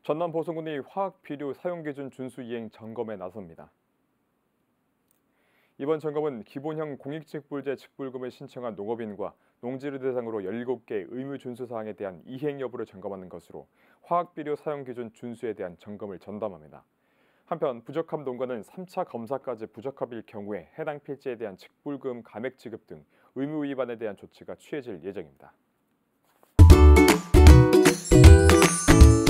전남 보성군이 화학비료 사용기준 준수 이행 점검에 나섭니다. 이번 점검은 기본형 공익직불제 직불금을 신청한 농업인과 농지를 대상으로 17개 의무 준수 사항에 대한 이행 여부를 점검하는 것으로 화학비료 사용 기준 준수에 대한 점검을 전담합니다. 한편 부적합 농가는 3차 검사까지 부적합일 경우에 해당 필지에 대한 직불금 감액 지급 등 의무 위반에 대한 조치가 취해질 예정입니다.